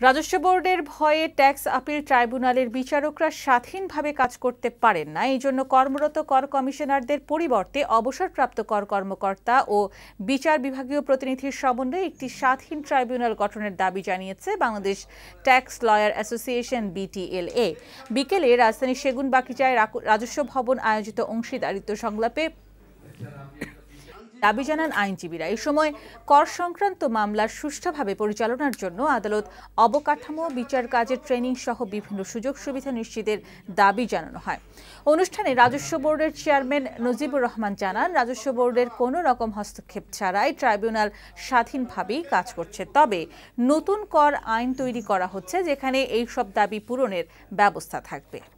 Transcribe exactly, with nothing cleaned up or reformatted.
রাজস্ব বোর্ডের ভয়ে ট্যাক্স আপিল ট্রাইব্যুনালের বিচারকরা স্বাধীনভাবে কাজ করতে পারেন না। এই জন্য কর্মরত কর কমিশনারদের পরিবর্তে অবসরপ্রাপ্ত কর কর্মকর্তা ও বিচার বিভাগীয় প্রতিনিধির সমন্বয়ে একটি স্বাধীন ট্রাইব্যুনাল গঠনের দাবি জানিয়েছে Bangladesh tax lawyer association BTLA. বিকেলে রাজধানীর সেগুনবাগিচায় রাজস্ব ভবন আয়োজিত অংশীদারিত্ব সংলাপে দাবি জানান আইনজীবীরা। এই সময় কর সংক্রান্ত মামলার সুষ্ঠুভাবে পরিচালনার জন্য আদালত অবকাঠামো, বিচার কাজের ট্রেনিং সহ বিভিন্ন সুযোগ সুবিধা নিশ্চিতের দাবি জানানো হয়। অনুষ্ঠানে রাজস্ব বোর্ডের চেয়ারম্যান নজিবুর রহমান জানান, রাজস্ব বোর্ডের কোনো রকম হস্তক্ষেপ ছাড়াই ট্রাইব্যুনাল স্বাধীনভাবেই কাজ করছে। তবে নতুন কর আইন তৈরি করা হচ্ছে, যেখানে এই সব দাবি পূরণের ব্যবস্থা থাকবে।